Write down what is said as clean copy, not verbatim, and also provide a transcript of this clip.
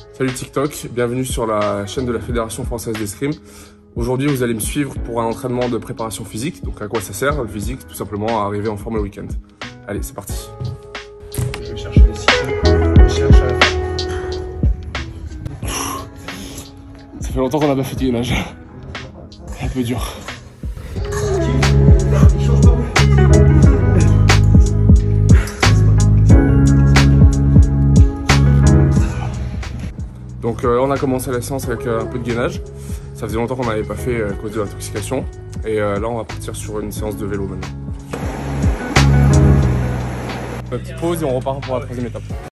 Salut TikTok, bienvenue sur la chaîne de la Fédération Française d'Escrime. Aujourd'hui, vous allez me suivre pour un entraînement de préparation physique. Donc à quoi ça sert? Le physique, tout simplement à arriver en forme le week-end. Allez, c'est parti. Je vais chercher les ciseaux. Ça fait longtemps qu'on n'a pas fait de gainage. Un peu dur. Donc on a commencé la séance avec un peu de gainage. Ça faisait longtemps qu'on n'avait pas fait à cause de l'intoxication. Et là on va partir sur une séance de vélo maintenant. Petite pause et on repart pour la troisième étape.